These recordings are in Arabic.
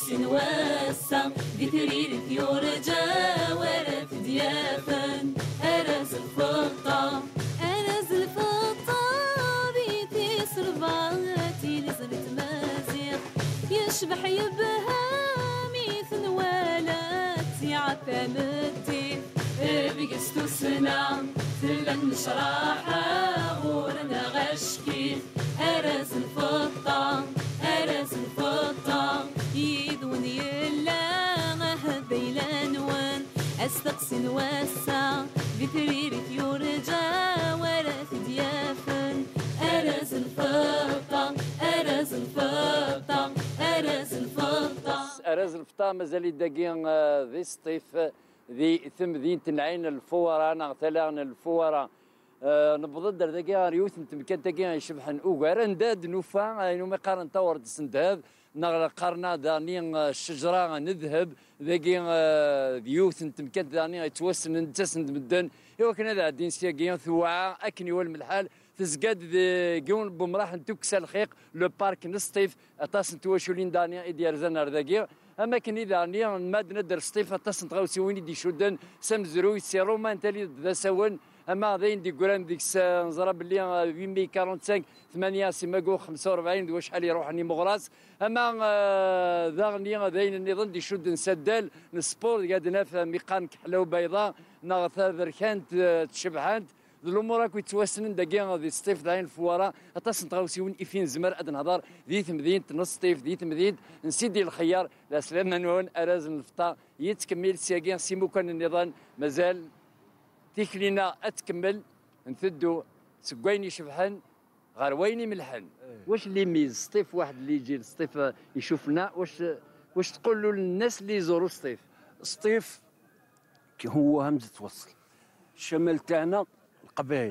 أستقسن واسع دي تريد يورجا ورث ديافن أرز الفطة أرز الفطة بيتي صرباتي لزرت مازيغ يشبح يبها ميث والاتي عفامتي بقستو سنة ثلن شراحة غورنا غشكي أرز الفطة أرز الفطة يدون يلا هذي الأنوان أستقسن واسع بتريرة يرجع ورث ديافن أرز الفطة أرز الفطة أرز الفطة أرز الفطة مازال يدقين ذي سطيف ذي ثم ذي تنعين الفورة نغتلان الفورة نبض دردقيا ريوث نتمكن تقيا يشبحن اوغار نداد نوفا انو ما قارن تورد سندهب نغل قارنا داني الشجره نذهب ذاقي ديوث نتمكن داني يتوسن نتسند مدن ايوا كنا ذا دين سياقيا ثواعه اكني والملحال تزقاد قيون بمراح نتوكسا الخيق لو بارك نسطيف اطاس نتواشولين داني ايديار زنار ذاقيا اما كني داني ماد ندر سطيف اطاس نتغاوسي وين دي شودن سمزروي سي رومان تالي ذا سوان اما ذين دي قران ديك نزرا بلي 845 8 سيماكو 45 دوا شحال يروح ني مغراس اما ذاغني ذين النظام دي شد نسدال نسبور قادنا في ميقان كحله وبيضاء ناغثا ذركانت تشبحانت الامور راكو يتواسنن داكيا ذي سطيف داين الفواره اطاس نتغاوسيون افين زمر اد نهضر ذي تمدين نص سطيف ذي تمدين نسيدي الخيار لا سلام منون اراز الفطا يتكمل سياكيا سيمو كان النظام مازال تيكلينا اتكمل نثدو سكويني شبحن غير ويني ملحن واش اللي يميز سطيف واحد اللي يجي السطيف يشوفنا واش تقول له للناس اللي يزوروا سطيف سطيف كي هو همزه وصل الشمال تاعنا القبائل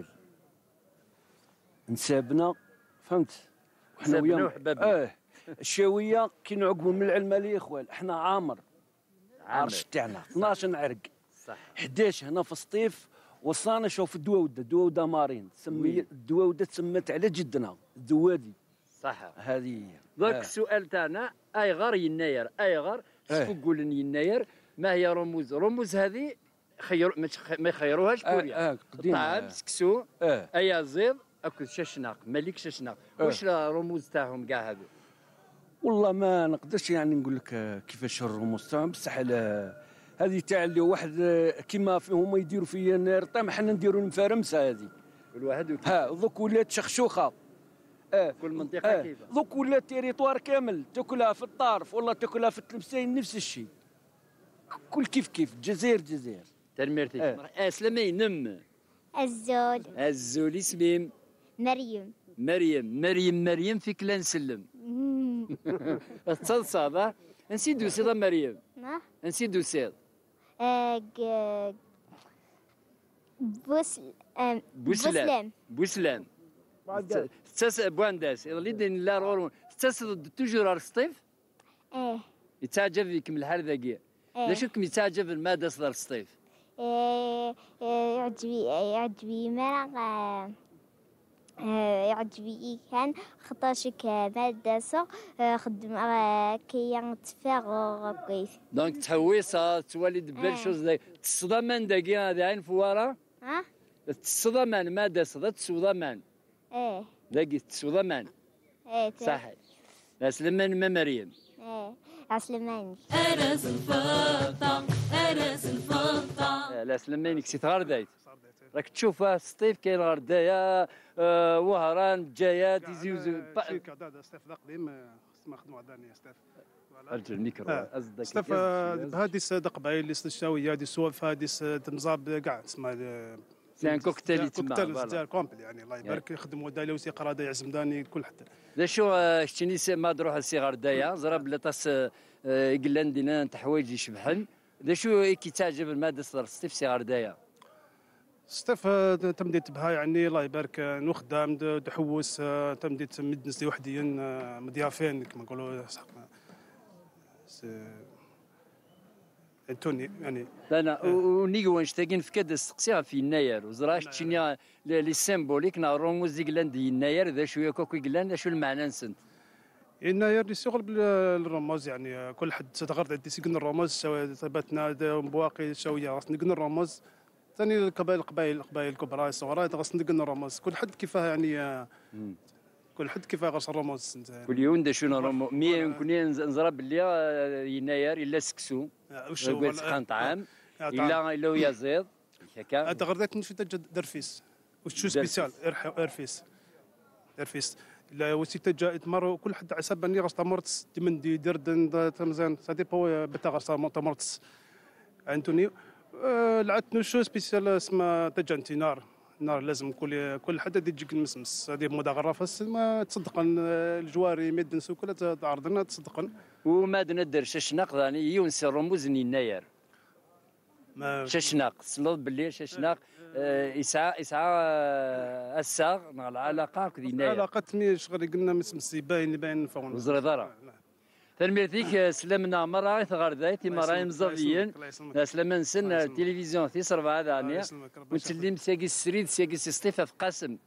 نسابنا فهمت وحنا ويا الشاويه كي نعقبوا من العلماليه اخوان احنا عامر عرش تاعنا 12 عرق صح 11 هنا في سطيف وصلنا شوف الدواوده مارين تسمي الدواوده تسمت على جدنا الدوادي صح هذه ذاك السؤال تاعنا اي غار يناير اي غار شكون يقول يناير ما هي رموز هذه ما يخيروهاش كوريا طعام سكسو اي زيض اكل ششناق ملك ششناق واش الرموز تاعهم كاع هذو والله ما نقدرش يعني نقول لك كيفاش الرموز تاعهم بصح هذه تاع اللي واحد كيما هما يديروا في يناير طيب حنا نديروا المفارمسه هذه كل واحد دوك ولات شخشوخه كل منطقه كيف دوك ولات تيريطوار كامل تاكلها في الطارف والله تاكلها في التلمسين نفس الشيء كل كيف الجزائر تنميرتي سلامي نم الزول اسمي مريم في كلا نسلم تصلصه نسيدو سيدا مريم نسيدو سيد بوسلام تساس بوانداس اللي دين لا رورون تساس توجور السطيف يتعجب فيك من الحال ذاكيا ليش كم يتعجب الماده صدر السطيف يعجبي مرق يعجبي كان خطاشك مادة خدم كي ينتفاغ كويس دونك تحويصة تولي دبال شوز داك تصدمان داكي هذا عين فوارة تصدمان مادة صدا تصدمان داكي تصدمان صحيح لا سلمان ما مريم عسلماني أرز الفطة أرز الفطة لا سلمانك سي غردايت راك تشوفها سطيف كاين غردايه وهران جايات يزيوزو شيك هذا ستاف ذا قديم ما خدموا عداني ستاف ارجع الميكرو ازدك ستاف هذه صدق باي اللي الشاويه هذه سوالف هذه تنصاب كاع تسمى سي ان كوكتيل كوكتيل كومبل يعني الله يبارك يخدموا دايله وسي قراده يعزم داني كل حتى لا شو شتيني ما تروح السي غردايه زرب لطاس يقلن دينا تحوايج يشبحن لا شو كي تعجب الماده صدر سطيف سي غردايه ستاف تمديت بها يعني الله يبارك نخدم تحوس تمديت مدنسي وحديين مضيافين كما نقولوا توني يعني انا ونيغو نشتاقين في كاد السقسيها في يناير وزراش تشينيا لي سيمبوليك نا رموز ديك لاند يناير ذا شويه كوكو قلان شو المعنى نسنت يناير يشتغل بالرموز، يعني كل حد تغرد عندي سيقن الرموز ثبتنا بواقي شويه راس نقن الرموز ثاني القبائل الكبرى الصغرى غاس نقن الرموز كل حد كيفاه يعني كل حد كيفاه غاس الرموز كل يوم دا شنو رمو مي يمكن نزرى باللي يناير الا سكسو وشو سخان طعام الا ويا زيض هكا تغردت في درفيس وشو سبيسيال ارفيس لا وسي تجا تمر كل حد حسب اني غاس تمرت من دي دردن تمزان سا ديبو بتا غاس تمرت انتوني لعبت شو سبيسيال اسمها تجانتي نار لازم كل حد يجيك المسمس هذه موضه غرافه ما تصدقن الجواري ميدن سوكله تعرضنا تصدقن وما ندير ششناق ثاني يونس الرموز يناير ششناق صلب بالليل ششناق يسعى الساغ مع العلاقه كذي يناير علاقه مي شغل قلنا مسمسي باين فون وزر دارا تنميرتيك سلمنا مرة ثغر ذايتي مرة مزافيين سلمان سن التلفزيون في 4 ثانية ونسلم ساقي السريد ساقي سيستيفا في قاسم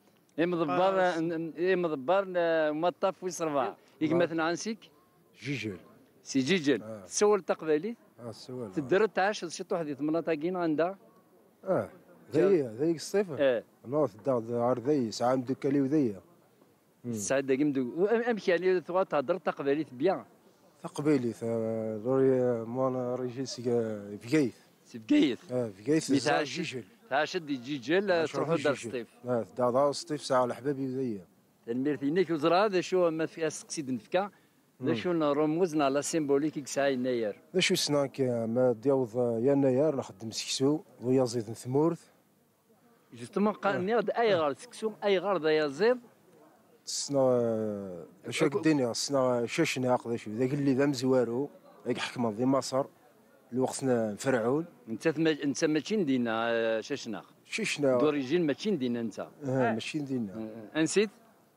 مضبر مطاف في 4 يك مثلا عنسيك جيجل سي جيجل تسول تقبالي سوال تدر تعاش شي واحد تمناطاكين عندها ذيك الصيفة نوث داغ عرضي ساعة مدكالي وذيا سعد داكي مدو امشي يعني تبغى تهضر تقبالي بيان تقبيلي ضروري مانا ريجيسي فيكيث سي بكيث فيكيث مثال جيجل تعاشد جيجل تروحوا دار سطيف دار سطيف ساعة الحبابي وذيا تنميرتينيك وزرا هذا شو ما في سقسيد نفكا ذا شو رموزنا لا سيمبوليك ساعة يناير ذا شو سناك ما ديوض يناير نخدم سكسو ويا زيد ثمورث جوستومون قال اي غار سكسو اي غار ذا يزيد سنا شاك الدنيا سنا شاشنا ذا شو ذاك اللي ذا مزوارو ذاك حكمه ذي مصر الوقتنا فرعون انت ماشي ندينا شاشنا دوريجين ماشي ندينا انت ماشي ندينا انسيت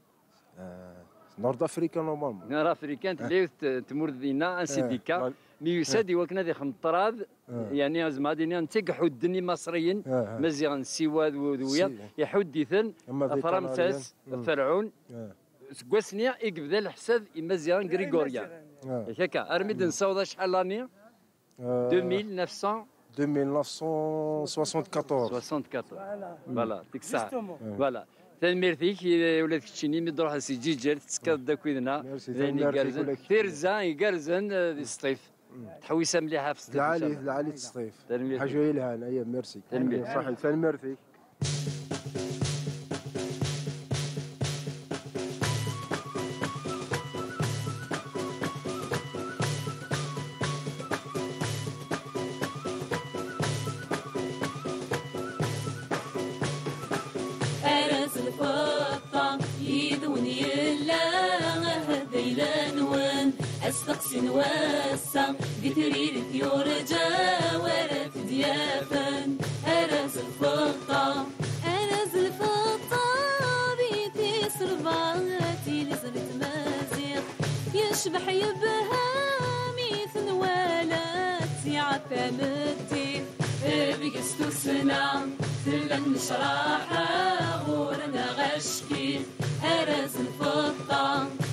نورد افريكا نورمالمون نورد افريكا تلي تمر دينا انسيديكا مي يسادي وكنا ذي خمطراد يعني زماديني انت حدني مصريين مزيان سواد وذويا يحدثن فرنساس فرعون سكواسنيا يقبل الحساد مزيان غريغوريان هكا ارميد نصوض شحال لاني 1974 فوالا ديك الساعه فوالا تنميرتيك ولات كتشيني مي تروح سي جيجل تسكاد داك ويدنا زيني كارزن تيرزا يكارزن دي الصيف تحويسه مليحه في الصيف العالي الصيف حاجه يلها انايا ميرسي صحيح تنميرتيك استقسي نواسع بتريد يورجا ورد ديافن أرز الفطة بيتي صرباتي لزرت مازيق يشبح يبها ميث نوالاتي عفامتي بقستو سنة تلن شراحة غورنا غشكي أرز الفطة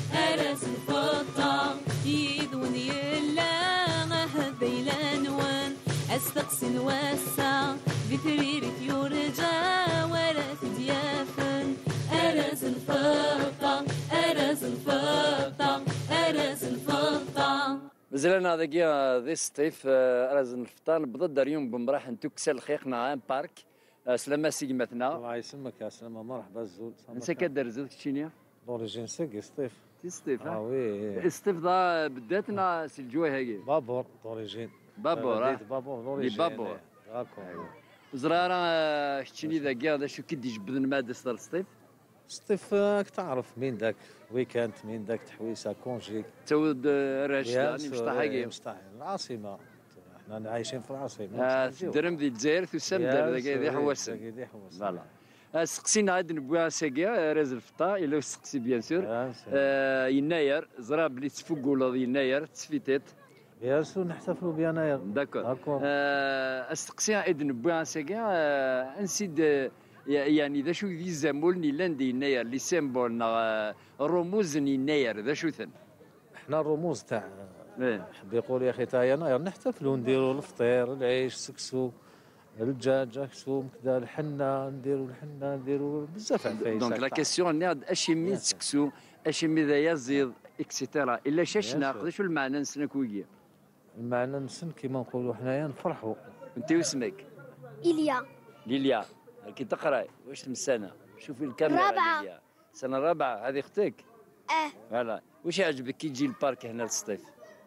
يدوني يلا بيلانوان استقسي نواسع بتريرك يورجا ولا تديافن أرز الفطة مازلنا ذاكيا ذي الصيف أرز الفطان بضد اليوم بمراح نتوكسل الخيقنا ان بارك سلامة سيقمتنا الله يسلمك يا سلامة مرحبا الزول انت كدار زود كتشينيا دوريجين ساقي سطيف ستيف وي ستيف ذا بداتنا سي الجوي هاكي بابور دوريجين بابور بابور دوريجين بابور زرارة كتشيني ذا كاع شو كي يجبد المادة صدر ستيف سطيف راك تعرف مين ذاك ويكاند مين ذاك تحويسه كونجي تود راشد مشطح هاكي مشطح العاصمة احنا عايشين في العاصمة درم ذي الجزائر تسمى دار ذي حواسن فوالا سقسينا عاد نبوها ساكيا راز الفطا الا سقسي بيان سور يناير زرا بلي تفوقوا يناير تسفيتات بيان سور نحتفلوا بيناير داكور استقسي عاد نبوها ساكيا نسيد يعني ذا شو ذي زامولني لاندي يناير لي سيمبول رموز يناير ذا شو ثن حنا الرموز تاع إيه. حب يقول يا اخي تا يناير نحتفلوا نديروا الفطير العيش سكسو الدجاج كسوم كذا الحنه نديروا بزاف عفايس. دونك لا كيسيون نيض اشي مي سكسو اشي مي ذا يزيد اكسيتيرا الا شاشنا قداش المعنى نسنك ويا المعنى نسن كيما نقولوا حنايا نفرحوا. انت واسمك؟ إيليا. ليليا كي تقراي واش من سنه؟ شوفي الكاميرا. رابعة. ليليا سنه رابعه. هذه اختك؟ فوالا. واش يعجبك كي تجي البارك هنا للصيف؟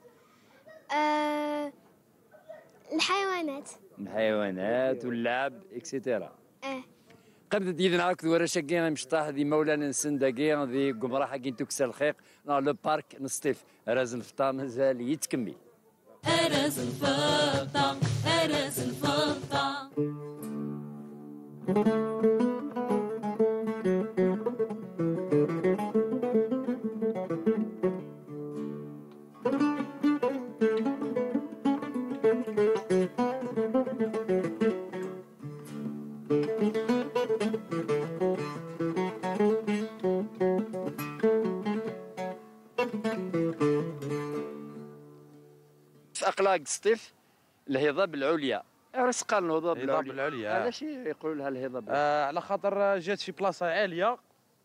الحيوانات واللعب اكسيتيرا. قبل دينا هاك ورا شاكين مشطاح ذي مولانا نسنداكي ذي قمرة حقين تكسر الخيق لو بارك نصطيف راز الفطا مازال يتكمل. أراز الفطا أراز الفطا. في أخلاق الصيف الهضاب العليا. راس قال الهضاب العليا علاش يقولوا لها الهضاب؟ على خاطر جات في بلاصه عاليه.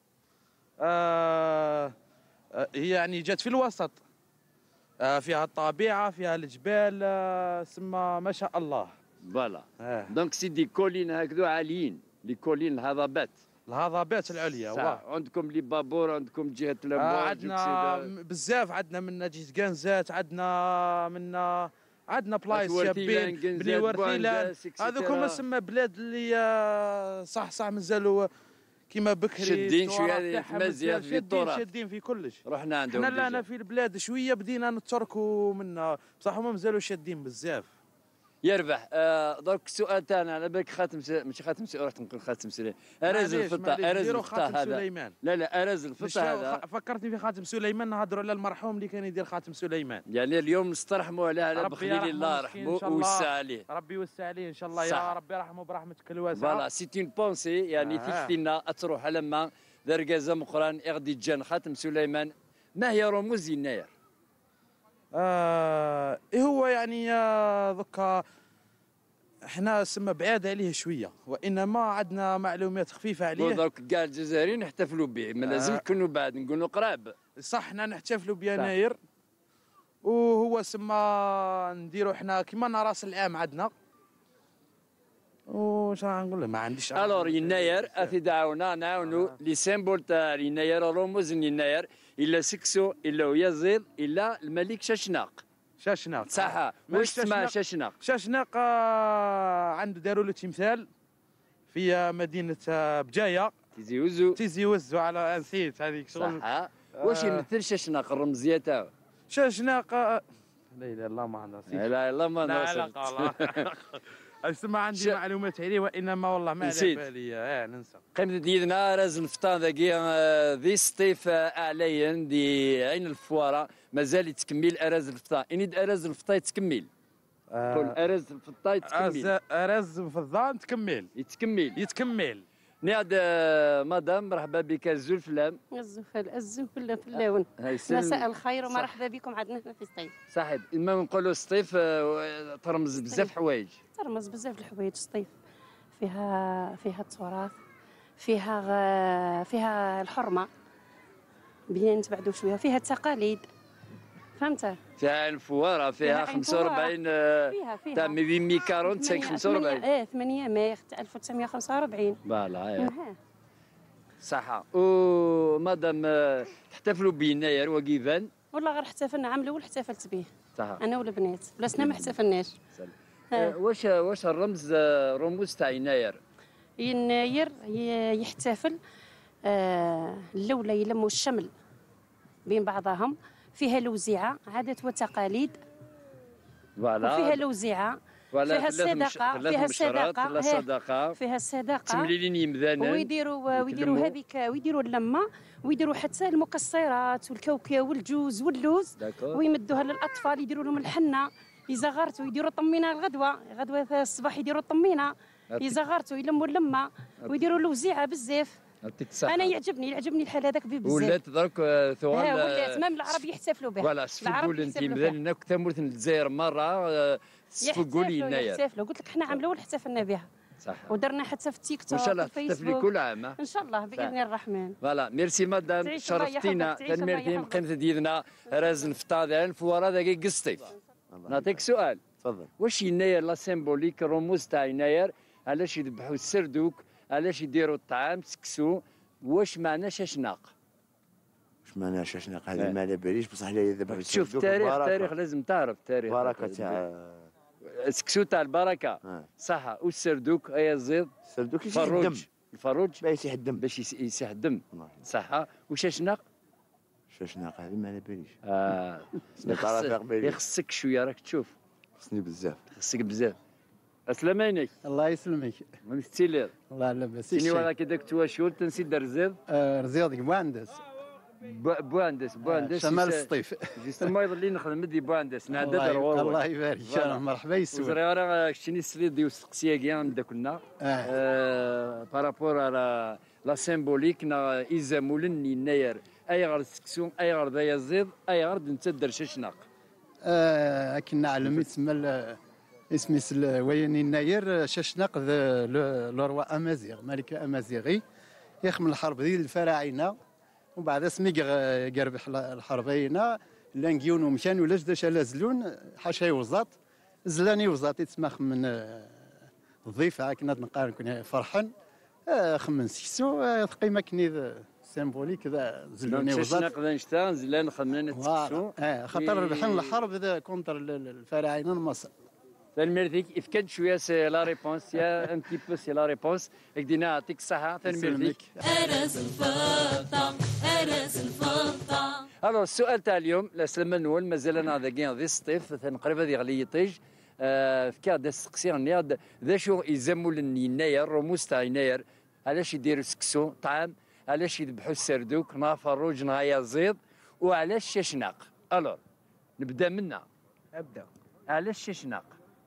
هي يعني جات في الوسط. فيها الطبيعه فيها الجبال. سما ما شاء الله. فوالا. دونك سي دي كولين هكذو عاليين لي كولين الهضبات العليا. عندكم لي بابور عندكم جهه الامواج. عندنا بزاف عندنا من جهه كنزات عندنا بلايص شابين بني ورثيلان. هذوك هما سما بلاد اللي صح مازالوا كيما بكري شادين شويه مزيان في التراث شادين في كلش. رحنا عندهم حنا لانا في البلاد شويه بدينا نتركوا منها بصح هما مازالوا شادين بزاف. يربح. درك السؤال تاعنا على بالك ماشي خاتم سليمان. رحت نقول خاتم سليمان. أراز الفطا هذا. لا أراز الفطا هذا فكرتني في خاتم سليمان. نهضروا على المرحوم اللي كان يدير خاتم سليمان. يعني اليوم نسترحموا على بخليل الله يرحمه ويوسع عليه. ربي يوسع عليه ان شاء الله. يا ربي يرحمه برحمتك الواسعه. فوالا سي اون بونسي يعني تكفينا تروح لما دركازه مقران اغدي جان خاتم سليمان. ما هي رموز يناير؟ هو يعني ذكا احنا سما بعاد عليه شويه وانما عندنا معلومات خفيفه عليه. دوك كاع الجزائريين نحتفلوا به ما لازم نكونوا بعد نقولوا قراب. صح حنا نحتفلوا بيناير وهو سما نديروا احنا كيما راس العام عندنا. واش راح نقول ما عنديش. الور يناير اثي دعونا نعاونوا لي سيمبول تاع يناير رموز يناير الا سكسو الا يزيد الا الملك شاشناق. صح. واش تسمى شاشناق؟ عنده داروا له تمثال في مدينه بجايه. تيزي وزو على نسيت هذيك شغل. صح. واش يمثل شاشناق الرمزيه تاعو؟ شاشناق لا اله الا الله ما نصير. لا اله الا الله ما نصير. اسمع عندي معلومات عليه وانما والله ما على بالي. ننسى. قيمة ديدنا راز الفطان ذاكي ذي سطيف اعلين دي عين الفواره مازال يتكمل اراز الفطان. اني اراز الفطان يتكمل. قول اراز الفطان يتكمل. اراز الفطان يتكمل. نعد مدام مرحبا بك الزلفلام. الزلفلاون. مساء الخير ومرحبا بكم عندنا هنا في سطيف. صحيح. ما نقولوا سطيف ترمز بزاف حوايج. ترمز بزاف الحوايج سطيف. فيها التراث فيها الحرمه بين نتبعدوا شويه. فيها التقاليد فهمت. فيها الفواره فيها 45 تاع 845 45 8 ماي 1945. فوالا صح. ومادام تحتفلوا بيناير وكيفان؟ والله غير احتفلنا عام الاول احتفلت به صح. انا والبنات بلاسنا ما احتفلناش. واش الرمز رموز تاع يناير؟ يناير يحتفل الاولى يلموا الشمل بين بعضهم. فيها الوزيعه عادات وتقاليد. وفيها الوزيعه فيها الصداقه تمليلين يمذانا ويديروا هذيك ويديروا اللمه ويديروا حتى المكسرات والكاوكاو والجوز واللوز ويمدوها للاطفال. يديروا لهم الحنه يزغرتوا يديروا طمينه غدوه الصباح يديروا طمينه يزغرتوا يلموا اللمه ويديروا الوزيعه بزاف يعطيك الصحه. انا يعجبني الحال هذاك بزاف. ولات درك ثوال. ولات مام العرب يحتفلوا بها. فوالا سفقول انت مثلا كنت مرت للجزائر مره سفقول يناير. يحتفلوا قلت لك حنا عام الاول احتفلنا بها. صح. ودرنا حتى في التيك توك وان شاء الله تحتفلي كل عام. ان شاء الله باذن الرحمن. فوالا ميرسي مدام شرفتينا تنميرتي قيمه ديالنا رازن فطاذان فورا ذاك قسطيف. نعطيك سؤال. تفضل. واش يناير لا سيمبوليك الرموز تاع يناير علاش يذبحوا السردوك علاش يديروا الطعام سكسو واش معنى ششناق؟ واش معنى ششناق هذه ما على باليش بصح لا يذبحوا شوف التاريخ لازم تعرف التاريخ. بركه تاع سكسو تاع البركه. صح. والسردوك اي الزيض السردوك يسيح الدم. الفروج باش يسيح الدم. باش يسيح الدم. صح. وششناق؟ ششناق هذه ما على باليش. يخصك شويه راك تشوف. خصني بزاف. خصك بزاف. السلام عليك. الله يسلمك. مستيلير. الله لاباس. شنو هذاك داك تواشول تنسيد رزيد؟ رزيد بواندس. بواندس شمال السطيف. جوستومون يضل نخدم دي بواندس نعدد الغور. الله يبارك فيك مرحبا يسوي. زريره شتيني السليد ديال السقسيه كاع عندنا بارابور على لا سيمبوليك نا ايزامولن يناير اي غير السكسون اي غير ذا يزيد اي غير نتدر ششناق. كنا على يسمى اسمي وين يناير ششناق لوروا امازيغ ملك امازيغي يخمل الحرب ديال الفراعنه ومن بعد اسمي قربح الحربينا لانكيون ومشان ولا جداش على زلون حاشا يوزاط زلاني وزاط يتسمخ من الضيفه كنا نقارن كنا فرحان خمن سكسو قيمه كني سيمبوليك ذا زلوني وزاط نقدر نشتا زلان خمنا نتسكسو خاطر ربحنا الحرب ذا كونتر الفراعنه مصر. تنميرتك افكد شويه سي لا ريبونس يا ان تي بو سي لا ريبونس دينا يعطيك الصحه تنميرتك. أرز الفطام أرز الفطام. الو السؤال تاع اليوم لا سلمان نول مازال انا ذاكين ذي الصيف قريبه ذي غلي يطيج في كاد السقسي نياد ذا شو يزموا يناير رموز تاع يناير علاش يديروا سكسو طعام علاش يذبحوا السردوك نافر روج نهايا زيض وعلاش ششناق. الو نبدا منا. ابدا. علاش ششناق؟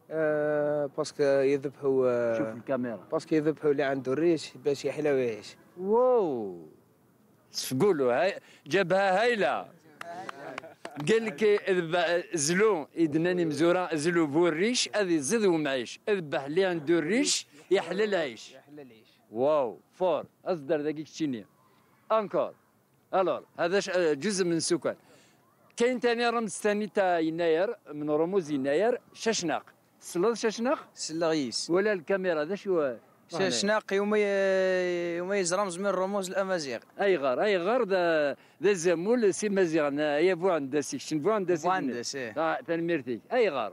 باسكو يذبحوا شوف الكاميرا. باسكو يذبحوا اللي عنده الريش باش يحلى ويعيش. واو تقولوا هاي جابها هايله. قال لك زلو يدناني مزوره زلو بو الريش هذه زد ومعيش اذبح اللي عنده الريش يحلى العيش. واو فور اصدر ذاك الشيني انكور. الور هذا جزء من السكان. كاين ثاني رمز ثاني تاع يناير من رموز يناير ششناق. سلط ششناق؟ سلاغيس ولا الكاميرا هذا شو؟ ششناق يميز رمز من رموز الامازيغ. اي غار ذا زمول سي مازيغ يا بواندس شن بواندس بواندس تنميرتي اي غار.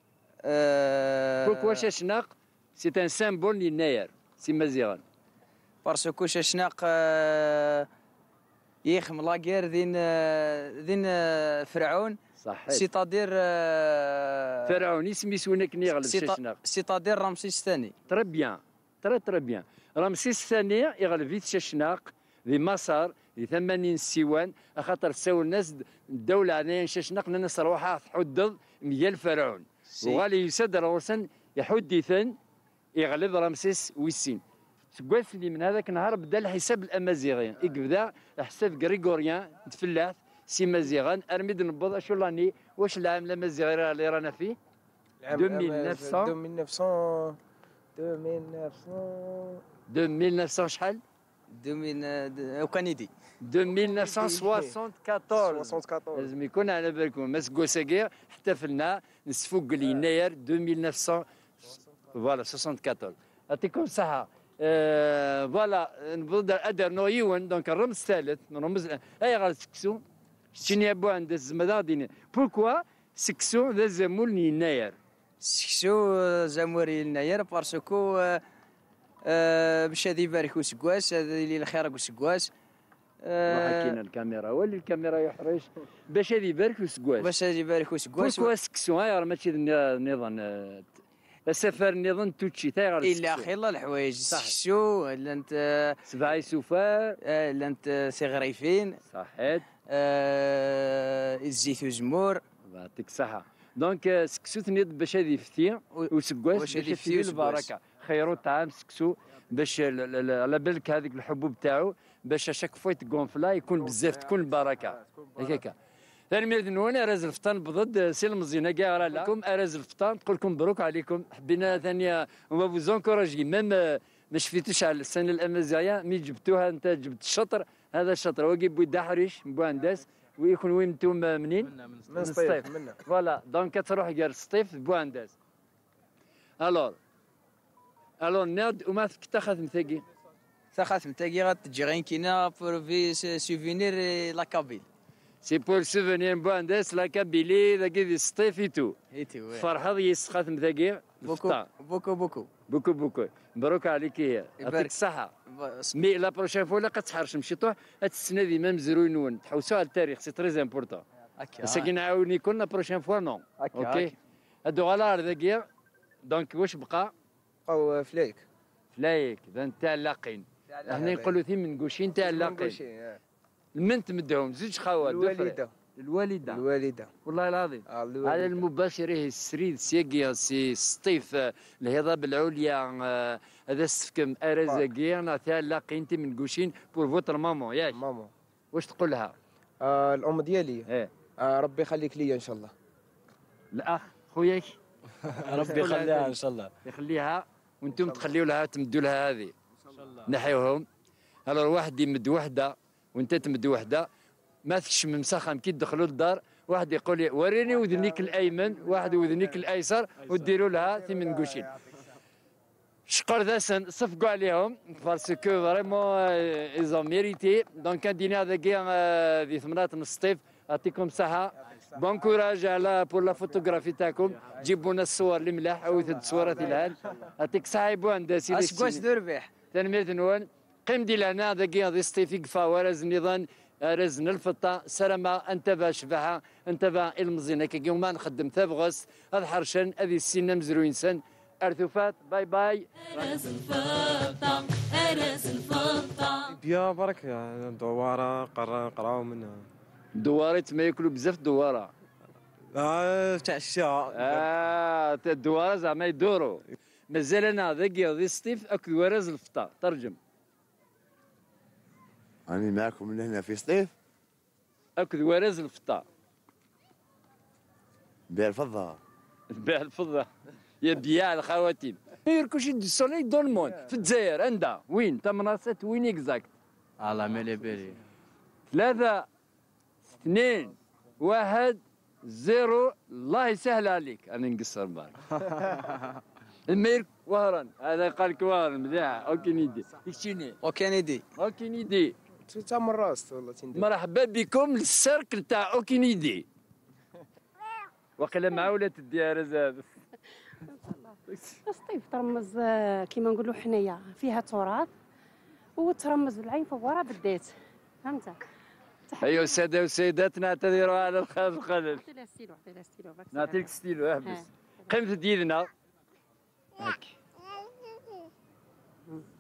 بوكوا ششناق سي ان سامبول يناير سي مازيغ. بارسكو ششناق يخم لاغير ذين فرعون. صحيح. سيتادير فرعون اسمي سونك نيغل ششناق. سيتادير رمسيس الثاني. تري بيان تري بيان. رمسيس الثاني يغلب ششناق ذي مصر ذي 80 سيوان خاطر ساو الناس الدولة عنايا ششناق الناس روحها تحدد ميال فرعون وغالي يسد راسا يحدثا يغلب رمسيس ويسين. سكواس اللي من هذاك النهار بدا الحساب الامازيغي يبدا حساب غريغوريان تفلاث سي مازيغان ارميد نبض شو لاني واش العام الامازيغي اللي رانا فيه 2900 شحال 2000 وكندي 2974 لازم يكون على بالكم ماس كوساكير احتفلنا نسفوق يناير 2900 فوالا 74 يعطيكم الصحه. فوالا نبدا ادر نويون دونك الرمز الثالث من رمز اي غير سكسو شنو بو عند الزمدادين بوركوا سكسو ذا زمول يناير. سكسو زموري يناير بارسكو باش هذه يباركوا سكواس هذا اللي الخير سكواس. حكينا الكاميرا ولي الكاميرا يحرج باش هذه يباركوا سكواس. باش هذه يباركوا سكواس. بوركوا سكسو هاي ماشي نظام السفر نظام توتشي تاع غير الا خير الحوايج سكسو الا انت سبعي سوفار الا انت سي غريفين صحيت الزيت وزمور يعطيك الصحه. دونك سكسو تنيض باش هذه يفتي وسكواس باش يفتي البركه خيروا الطعام سكسو باش على بالك هذيك الحبوب تاعو باش اشاك فوا يتكونفلا يكون بزاف تكون البركه هكاك. ثاني ميرد نون اراز الفطان بضد سي المزينه كاع راه لكم اراز الفطان تقول لكم مبروك عليكم. حبينا ثانيه اون فوز انكوراجي ميم ما شفيتوش على السنه الامازيغيه مي جبتوها انت جبت الشطر هذا الشطر واقي بودا حريش بوانداس ويكون وين انتم منين؟ من سطيف منا فوالا دونك تروح كاع سطيف بوانداس. الور ناد وما تاخذ مثاقي خاطم تاكي غتجي غير كينا بور في سوفينير لا كابيل. سي بور سوفينير بوانداس لا كابيلي ذاك دي سطيفيتو ايتي فرحة يس خاتم ذاكي بوكو بوكو بوكو بوكو بوكو مبروك عليك هي يعطيك الصحة. مي لا بروشين فوا لا قتحرش مشي طوح هاد السنة دي ميم زروين نون تحوسوا على التاريخ سي تري امبورطون. ساكي نعاوني كل لا بروشين فوا نو اوكي هادو غالار ذاكي دونك واش بقى؟ بقاو فلايك اذا نتاع اللاقين هنا نقولوا ثيم من قوشين تاع اللاقين من تمدهم زوج خوات الوالده والله العظيم على المباشر السريد سياقيا سي سطيف الهضاب العليا هذا السفكم ارزاقيا تاع اللاقين انت من قوشين بور فوتر مامون ياك ماما واش تقول لها؟ الام ديالي ربي يخليك ليا ان شاء الله. الاخ خوياك ربي يخليها ان شاء الله يخليها وانتم تخليوا لها تمدوا لها هذه نحيوهم. الور واحد يمد وحده وانت تمد وحده ما تكشم مسخم كي تدخلوا للدار واحد يقول لي وريني وذنيك الايمن واحد وذنيك الايسر وديروا لها ثمن قوشين. شكر ذا صفقوا عليهم باسكو فريمون ايزون ميريتي دونك دينا هذا ذي ثمرات من الصيف يعطيكم صحه بون كوراج على بور لا فوتوغرافي تاعكم جيبوا لنا الصور اللي ملاح او ثلاث صورات الان يعطيك صحه بوان داسي اسكواش دربح ثاني ميرت نوان قيم دي لهنا ذاكي ذي ستيفي قفا ورز نظام رزن الفطه سلامه انت باش بها انت با المزينه كي ما نخدم ثبغس هذا حرشن هذه السنه مزروين سن ارثوفات باي باي أرز الفطة أرز الفطة بيا برك دواره قراو منها دوارة ما ياكلوا بزاف دواره تاع الشاء الدواره زعما يدوروا مازال انا ذاكي ذي ستيف اكل ورز الفطه ترجم أنا معكم من هنا في سطيف أكل ورز الفطا بيع الفضة بيع الفضة يا بياع الخواتيم يركوش دي سولي دون المون في الجزائر عندها وين تمناصات وين اكزاكت الله مالي بالي 3 2 1 0 الله يسهل عليك انا نقصر بالك المير وهران هذا قال لك وهران مليح اوكي نيدي يكشيني اوكي نيدي تاع من راس والله تندير. مرحبا بكم للسيركل تاع اوكينيدي وقيلا مع ولاد الديار زاد سطيف ترمز كيما نقولوا حنايا فيها تراث وترمز العين فواره بالذات فهمت. ايوا الساده والسيدات نعتذر على الخلل عطينا ستيلو نعطيك ستيلو احبس قيمة ديالنا هاك